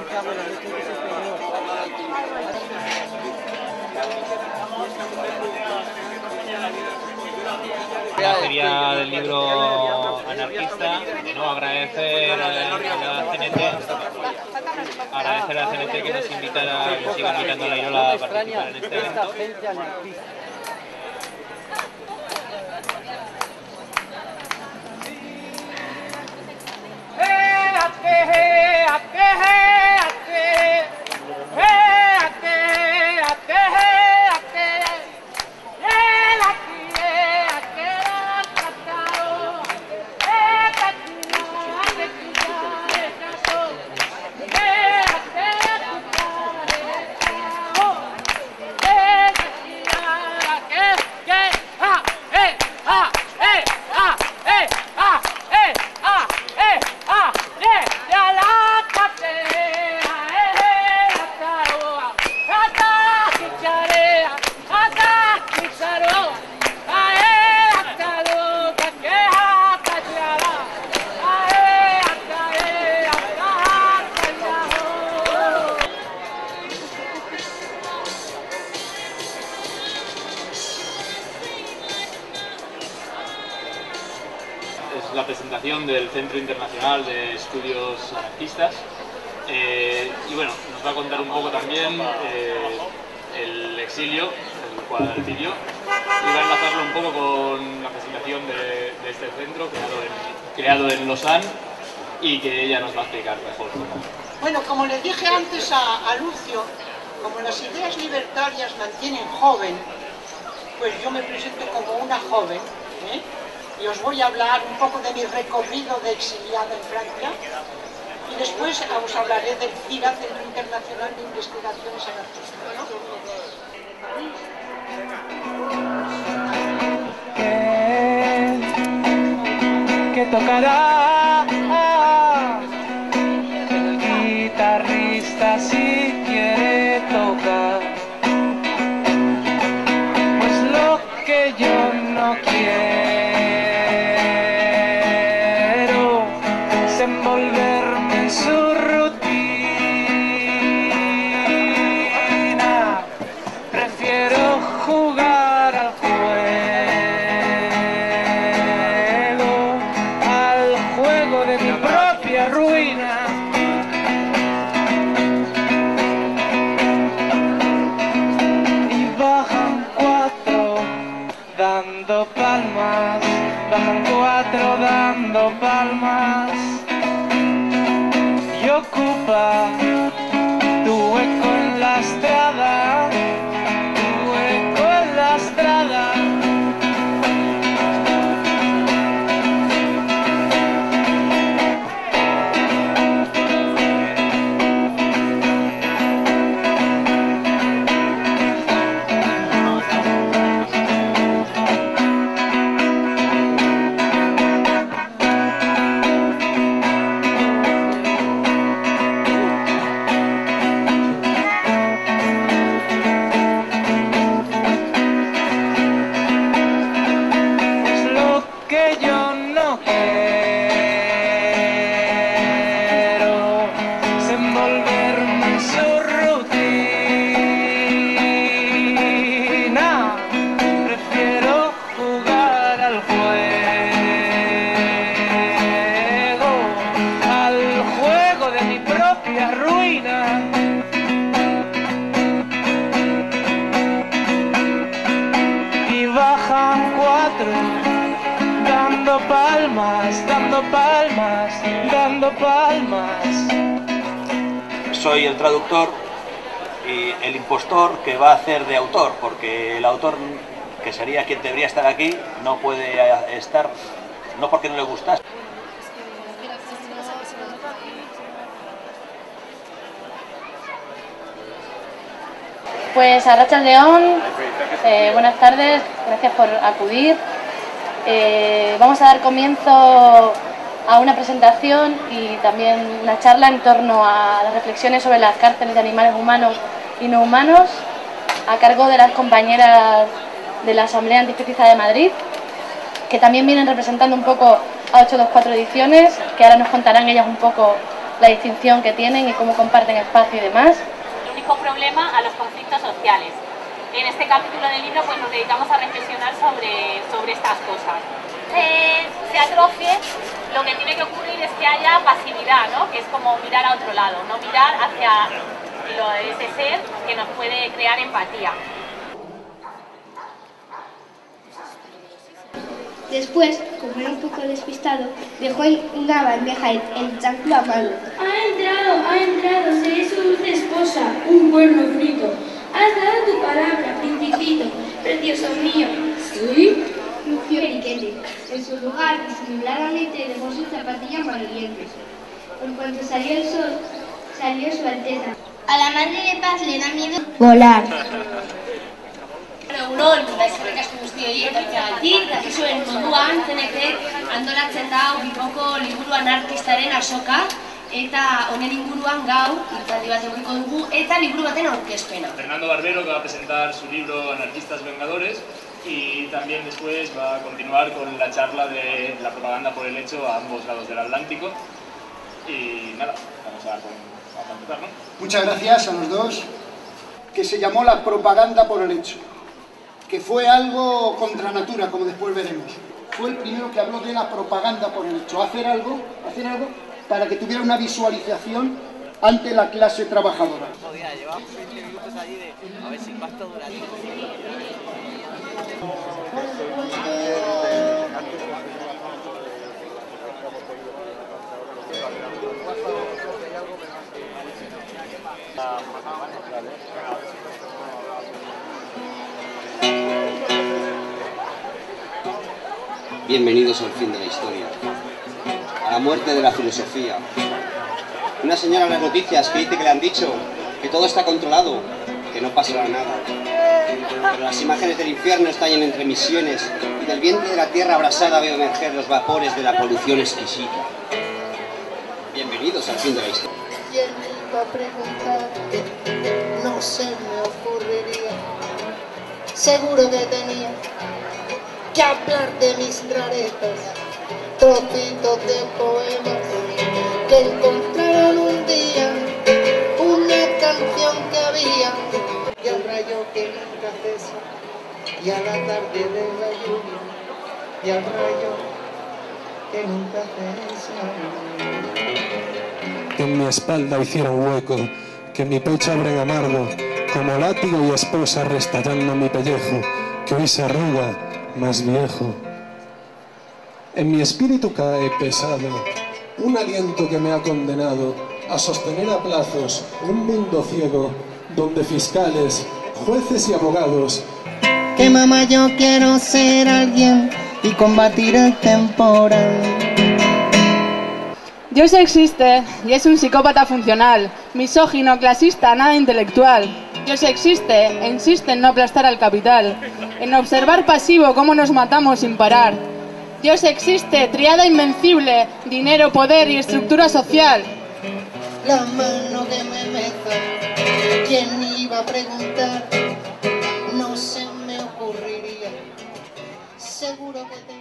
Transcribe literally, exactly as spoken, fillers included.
La feria del libro anarquista, ¿no? Agradecer a la C N T, agradecer a la C N T que nos invitara, que siga invitando a la Irola a participar en este evento. Es la presentación del Centro Internacional de Estudios Anarquistas eh, y bueno, nos va a contar un poco también eh, el exilio, el cuadricidio, y va a enlazarlo un poco con la presentación de, de este centro creado en, creado en Lausanne y que ella nos va a explicar mejor cómo. Bueno, como les dije antes a, a Lucio, como las ideas libertarias mantienen joven, pues yo me presento como una joven, ¿eh? Y os voy a hablar un poco de mi recorrido de exiliada en Francia y después os hablaré del CIRA, Centro Internacional de Investigaciones Anarquistas, ¿no? Que, que tocará el guitarrista si quiere tocar, pues lo que yo no quiero envolverme en su rutina, prefiero jugar al juego, al juego de mi propia ruina. Y bajan cuatro dando palmas, bajan cuatro dando palmas. Y ocupa tu hueco en la estrada, tu hueco en la estrada. Dando palmas, dando palmas, dando palmas. Soy el traductor y el impostor que va a hacer de autor, porque el autor, que sería quien debería estar aquí, no puede estar, no porque no le gustase. Pues Arratsaldeon, eh, buenas tardes, gracias por acudir. Eh, vamos a dar comienzo a una presentación y también una charla en torno a las reflexiones sobre las cárceles de animales humanos y no humanos, a cargo de las compañeras de la Asamblea Antispecista de Madrid, que también vienen representando un poco a ochocientos veinticuatro ediciones, que ahora nos contarán ellas un poco la distinción que tienen y cómo comparten espacio y demás. El único problema a los conflictos sociales. En este capítulo del libro pues nos dedicamos a reflexionar sobre, sobre estas cosas. Eh, se atrofie, lo que tiene que ocurrir es que haya pasividad, ¿no? Que es como mirar a otro lado, no mirar hacia lo, ese ser que nos puede crear empatía. Después, como era un poco despistado, dejó una bandeja el chanclo a mano. Ha entrado, ha entrado, seré su dulce esposa, un cuerno frito. Has dado tu palabra, principito, precioso mío. ¿Sí? Lució Periquete. En su lugar, disimuladamente dejó su zapatilla amarillenta. Por cuanto salió el sol, salió su alteza. A la madre de paz le da miedo volar. Egunon, eskerrik asko guztioi etortzeagatik, eta zuen moduan zenetek antolatzen da Bilboko liburu anarkistaren azoka, eta honen inguruan gaur hitzaldi bat egingo dugu eta liburu baten aurkezpena. Fernando Barbero, que va a presentar su libro Anarquistas Vengadores, y también después va a continuar con la charla de la propaganda por el hecho a ambos lados del Atlántico. Y nada, vamos a, vamos a empezar, ¿no? Muchas gracias a los dos, que se llamó la propaganda por el hecho, que fue algo contra natura, como después veremos. Fue el primero que habló de la propaganda por el hecho, hacer algo, hacer algo para que tuviera una visualización ante la clase trabajadora. Bienvenidos al fin de la historia, a la muerte de la filosofía. Una señora en las noticias que dice que le han dicho que todo está controlado, que no pasará nada. Pero las imágenes del infierno estallan entre misiones y del vientre de la tierra abrasada veo emerger los vapores de la polución exquisita. Bienvenidos al fin de la historia. ¿Quién me iba a preguntar? No se me ocurriría. Seguro que tenía que hablar de mis raretas, trocitos de poemas que encontraron un día, una canción que había, y al rayo que nunca cesa, y a la tarde de la lluvia, y al rayo que nunca cesa. Que en mi espalda hiciera un hueco, que en mi pecho abren amargo, como látigo y esposa restallando mi pellejo, que hoy se arruga más viejo. En mi espíritu cae pesado un aliento que me ha condenado a sostener a plazos un mundo ciego donde fiscales, jueces y abogados. Que mamá, yo quiero ser alguien y combatir el temporal. Dios existe y es un psicópata funcional, misógino, clasista, nada intelectual. Dios existe e insiste en no aplastar al capital, en observar pasivo cómo nos matamos sin parar. Dios existe, triada invencible, dinero, poder y estructura social. La mano que me meza, ¿quién iba a preguntar? No se me ocurriría, seguro que te...